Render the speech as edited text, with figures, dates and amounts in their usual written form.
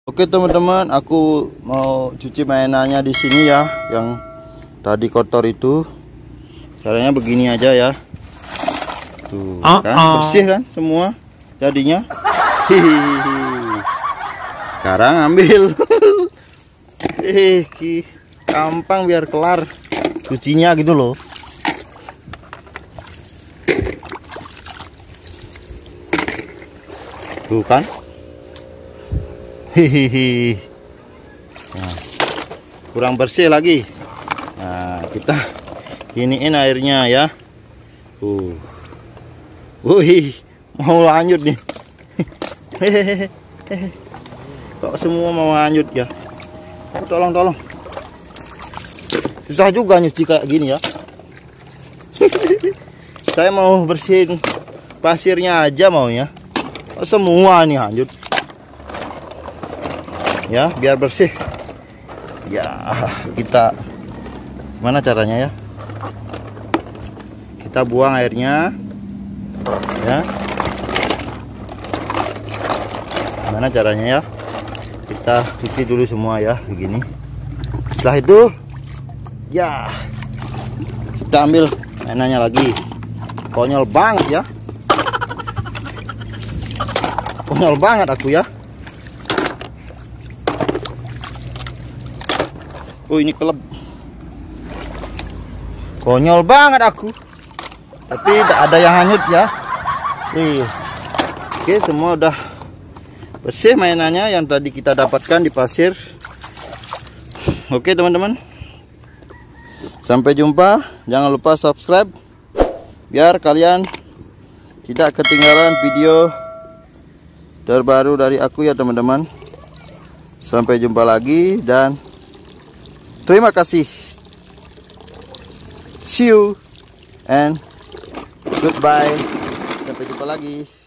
Oke teman-teman, aku mau cuci mainannya di sini ya, yang tadi kotor itu. Caranya begini aja ya. Tuh, kan bersih kan semua jadinya. Hihihi. Sekarang ambil. Gampang biar kelar cucinya gitu loh. Tuh kan. Hihihi. Nah, kurang bersih lagi. Nah, kita iniin airnya ya. Wih, mau lanjut nih. Hehehe. Kok semua mau lanjut ya? Tolong. Susah juga nyuci kayak gini ya. Saya mau bersihin pasirnya aja maunya. Kok semua nih lanjut. Ya, biar bersih. Ya, kita mana caranya ya? Kita buang airnya. Ya. Mana caranya ya? Kita cuci dulu semua ya, begini. Setelah itu ya, kita ambil mainannya lagi. Konyol banget ya. Konyol banget aku ya. Oh, ini keleb. Konyol banget aku. Tapi tidak ada yang hanyut ya. Oke, semua udah bersih mainannya yang tadi kita dapatkan di pasir. Oke teman-teman, sampai jumpa. Jangan lupa subscribe biar kalian tidak ketinggalan video terbaru dari aku ya teman-teman. Sampai jumpa lagi dan terima kasih. See you and goodbye. Sampai jumpa lagi.